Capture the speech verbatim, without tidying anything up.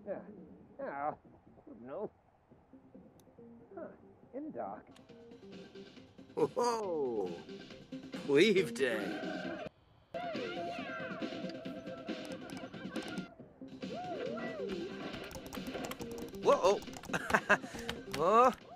Yeah. Yeah. No. Huh. In dock. Whoa! Leave day. Whoa! Oh!